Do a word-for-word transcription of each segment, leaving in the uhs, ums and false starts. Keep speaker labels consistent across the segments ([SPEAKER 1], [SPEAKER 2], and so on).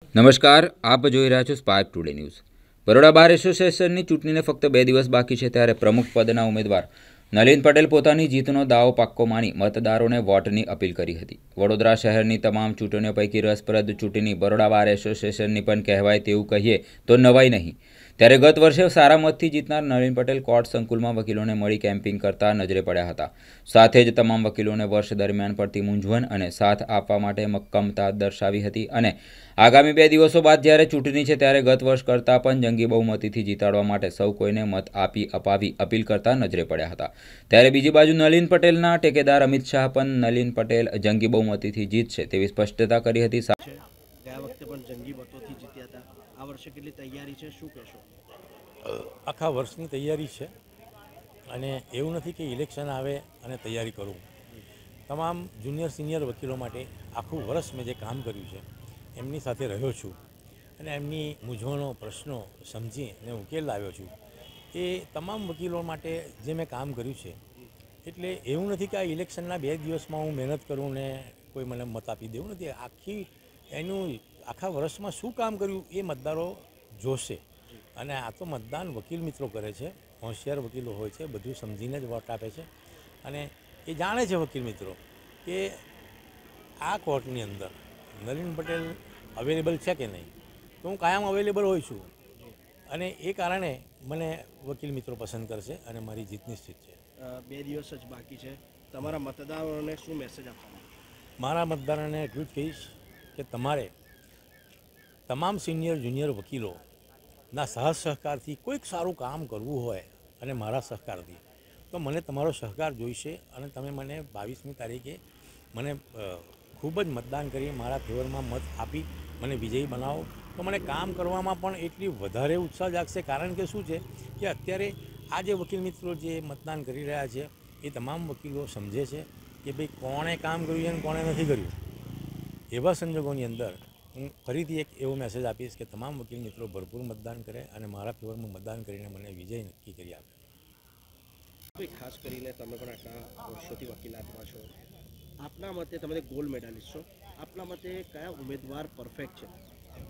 [SPEAKER 1] નમસ્કાર, આપ જોઈ રહ્યા છો Spark Today News. Baroda bar એસોસિએશનની ચૂંટણીને ફક્ત બે દિવસ બાકી છે ત્યારે પ્રમુખ પદના ઉમેદવાર નલિન પટેલ પોતાની જીતનો દાવો પાક્કો માની મતદારોને વોટની અપીલ કરી હતી. વડોદરા શહેરની તમામ ચૂંટણીઓ પૈકી રસપ્રદ ચૂંટણી બરોડા બાર એસોસિએશનની પણ કહેવાય તેવું કહીએ તો નવાઈ નહીં. ત્યારે ગત વર્ષે સારા મતથી જીતનાર નલિન પટેલ કોર્ટ સંકુલમાં વકીલોને મળી કેમ્પિંગ કરતા નજરે પડ્યા હતા. સાથે જ તમામ વકીલોને વર્ષ દરમિયાન પડતી મૂંઝવણ અને સાથ આપવા માટે મક્કમતા દર્શાવી હતી અને આગામી બે દિવસો બાદ જ્યારે ચૂંટણી છે ત્યારે ગત વર્ષ કરતાં પણ જંગી બહુમતીથી જીતાડવા માટે સૌ કોઈને મત આપી અપાવી અપીલ કરતા નજરે પડ્યા હતા. ત્યારે બીજી બાજુ નલિન પટેલના ટેકેદાર અમિત શાહ પણ નલિન પટેલ જંગી બહુમતીથી જીતશે તેવી સ્પષ્ટતા કરી હતી.
[SPEAKER 2] ગયા વખતે પણ જંગી મતોથી જીત્યા હતા. આ વર્ષે કેટલી તૈયારી છે, શું કહેશો?
[SPEAKER 3] આખા વર્ષની તૈયારી છે અને એવું નથી કે ઇલેક્શન આવે અને તૈયારી કરું. તમામ જુનિયર સિનિયર વકીલો માટે આખું વર્ષ મેં જે કામ કર્યું છે એમની સાથે રહ્યો છું અને એમની મૂંઝવણો પ્રશ્નો સમજી અને ઉકેલ લાવ્યો છું. એ તમામ વકીલો માટે જે મેં કામ કર્યું છે એટલે એવું નથી કે આ ઇલેક્શનના બે દિવસમાં હું મહેનત કરું ને કોઈ મને મત આપી દેવું નથી. આખી એનું આખા વર્ષમાં શું કામ કર્યું એ મતદારો જોશે અને આ તો મતદાન વકીલ મિત્રો કરે છે, હોશિયાર વકીલો હોય છે, બધું સમજીને જ વોટ આપે છે અને એ જાણે છે વકીલ મિત્રો કે આ કોર્ટની અંદર નલિન પટેલ અવેલેબલ છે કે નહીં. તો હું કાયમ અવેલેબલ હોઉં છું અને એ કારણે મને વકીલ મિત્રો પસંદ કરશે અને મારી જીત નિશ્ચિત છે.
[SPEAKER 2] બે દિવસ જ બાકી છે, તમારા મતદારોને શું મેસેજ આપવાનો?
[SPEAKER 3] મારા મતદારોને એટલું જ કહીશ કે તમારે તમામ સિનિયર જુનિયર વકીલોના સહ સહકારથી કોઈક સારું કામ કરવું હોય અને મારા સહકારથી તો મને તમારો સહકાર જોઈશે અને તમે મને બાવીસમી તારીખે મને ખૂબ જ મતદાન કરી મારા ફેવરમાં મત આપી મને વિજયી બનાવો તો મને કામ કરવામાં પણ એટલી વધારે ઉત્સાહ જાગશે. કારણ કે શું છે કે અત્યારે આ જે વકીલ મિત્રો જે મતદાન કરી રહ્યા છે એ તમામ વકીલો સમજે છે કે ભાઈ કોણે કામ કર્યું છે અને કોણે નથી કર્યું. એવા સંજોગોની અંદર હું ફરીથી એક એવો મેસેજ આપીશ કે તમામ વકીલ મિત્રો ભરપૂર મતદાન કરે અને મારા ફેવરમાં મતદાન કરીને મને વિજય નક્કી કરી આપે.
[SPEAKER 2] ખાસ કરીને તમે પણ આટલા વર્ષોથી વકીલાતમાં છો, આપના મતે તમે ગોલ્ડ મેડાલિસ્ટ છો, આપના મતે કયા ઉમેદવાર પરફેક્ટ છે?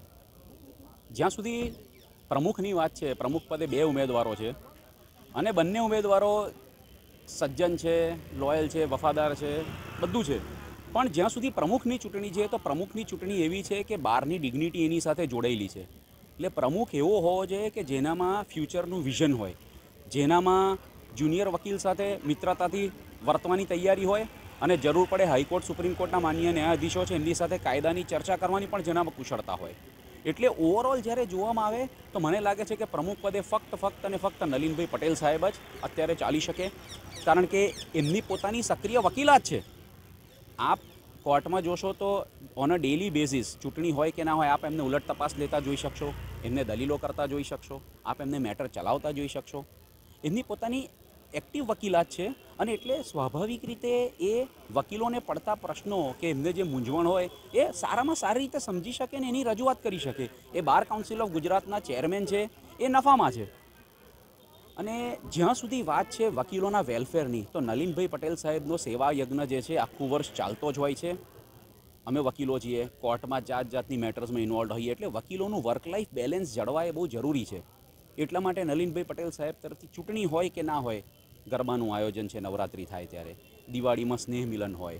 [SPEAKER 4] જ્યાં સુધી પ્રમુખની વાત છે, પ્રમુખ પદે બે ઉમેદવારો છે અને બંને ઉમેદવારો સજ્જન છે, લોયલ છે, વફાદાર છે, બધું છે. પણ જ્યાં સુધી પ્રમુખની ચૂંટણી છે તો પ્રમુખની ચૂંટણી એવી છે કે બારની ડિગ્નિટી એની સાથે જોડાયેલી છે. એટલે પ્રમુખ એવો હોવો જોઈએ કે જેનામાં ફ્યુચરનું વિઝન હોય, જેનામાં જુનિયર વકીલ સાથે મિત્રતાથી વર્તવાની તૈયારી હોય અને જરૂર પડે હાઈકોર્ટ સુપ્રીમ કોર્ટના માનનીય ન્યાયાધીશો છે એમની સાથે કાયદાની ચર્ચા કરવાની પણ જેનામાં કુશળતા હોય. એટલે ઓવરઓલ જ્યારે જોવામાં આવે તો મને લાગે છે કે પ્રમુખ પદે ફક્ત ફક્ત અને ફક્ત નલિનભાઈ પટેલ સાહેબ જ અત્યારે ચાલી શકે. કારણ કે એમની પોતાની સક્રિય વકીલાત છે. આપ કોર્ટમાં જોશો તો ઓન અ ડેલી બેઝિસ ચૂંટણી હોય કે ના હોય આપ એમને ઉલટ તપાસ લેતા જોઈ શકશો, એમને દલીલો કરતા જોઈ શકશો, આપ એમને મેટર ચલાવતા જોઈ શકશો. એમની પોતાની એક્ટિવ વકીલાત છે અને એટલે સ્વાભાવિક રીતે એ વકીલોને પડતા પ્રશ્નો કે એમને જે મૂંઝવણ હોય એ સારામાં સારી રીતે સમજી શકે ને એની રજૂઆત કરી શકે. એ બાર કાઉન્સિલ ઓફ ગુજરાતના ચેરમેન છે, એ નફામાં છે. અને જ્યાં સુધી વાત છે વકીલોના વેલફેરની તો નલિનભાઈ પટેલ સાહેબનો સેવા યજ્ઞ જે છે આખું વર્ષ ચાલતો જ હોય છે. અમે વકીલો છીએ, કોર્ટમાં જાત જાતની મેટર્સમાં ઇન્વોલ્વ હોઈએ એટલે વકીલોનું વર્ક લાઈફ બેલેન્સ જળવાય બહુ જરૂરી છે. એટલા માટે નલિનભાઈ પટેલ સાહેબ તરફથી ચૂંટણી હોય કે ના હોય, ગરબાનું આયોજન છે નવરાત્રિ થાય ત્યારે, દિવાળીમાં સ્નેહ મિલન હોય,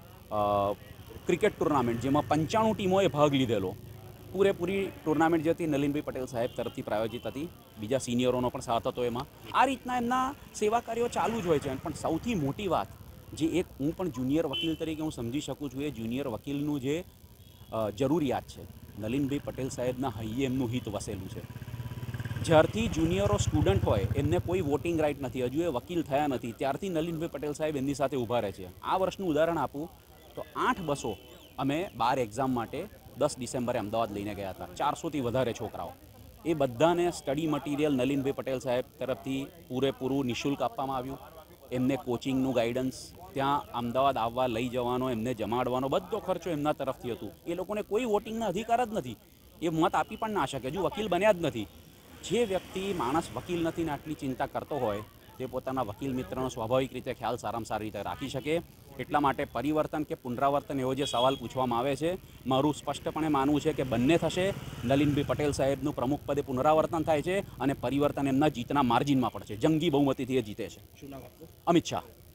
[SPEAKER 4] ક્રિકેટ ટુર્નામેન્ટ જેમાં પંચાણું ટીમોએ ભાગ લીધેલો, પૂરેપૂરી ટુર્નામેન્ટ જે હતી નલિનભાઈ પટેલ સાહેબ તરફથી પ્રાયોજિત હતી. બીજા સિનિયરોનો પણ સાથ હતો એમાં. આ રીતના એમના સેવા કાર્યો ચાલુ જ હોય છે. પણ સૌથી મોટી વાત જે એક હું પણ જુનિયર વકીલ તરીકે હું સમજી શકું છું એ જુનિયર વકીલનું જે જરૂરિયાત છે, નલિનભાઈ પટેલ સાહેબના હૈયે એમનું હિત વસેલું છે. જ્યારથી જુનિયરો સ્ટુડન્ટ હોય એમને કોઈ વોટિંગ રાઇટ નથી, હજુ એ વકીલ થયા નથી, ત્યારથી નલિનભાઈ પટેલ સાહેબ એમની સાથે ઊભા રહે છે. આ વર્ષનું ઉદાહરણ આપું તો આઠ બસો અમે બાર એક્ઝામ માટે દસ ડિસેમ્બરે અમદાવાદ લઈને ગયા હતા. ચારસોથી વધારે છોકરાઓ, એ બધાને સ્ટડી મટીરિયલ નલિનભાઈ પટેલ સાહેબ તરફથી પૂરેપૂરું નિઃશુલ્ક આપવામાં આવ્યું. એમને કોચિંગનું ગાઈડન્સ, ત્યાં અમદાવાદ આવવા લઈ જવાનો, એમને જમાડવાનો બધો ખર્ચો એમના તરફથી હતું. એ લોકોને કોઈ વોટિંગના અધિકાર જ નથી, એ મત આપી પણ ના શકે, હજુ વકીલ બન્યા જ નથી. જે વ્યક્તિ માણસ વકીલ નથી ને આટલી ચિંતા કરતો હોય તે પોતાના વકીલ મિત્રનો સ્વાભાવિક રીતે ખ્યાલ સારામાં સારી રીતે રાખી શકે. એટલા માટે પરિવર્તન કે પુનરાવર્તન એવો જે સવાલ પૂછવામાં આવે છે, મારું સ્પષ્ટપણે માનવું છે કે બંને થશે. નલિનભાઈ પટેલ સાહેબનું પ્રમુખ પદે પુનરાવર્તન થાય છે અને પરિવર્તન એમના જીતના માર્જિનમાં પડશે. જંગી બહુમતીથી એ જીતે છે.
[SPEAKER 2] શું નામ આપનું?
[SPEAKER 4] અમિત શાહ.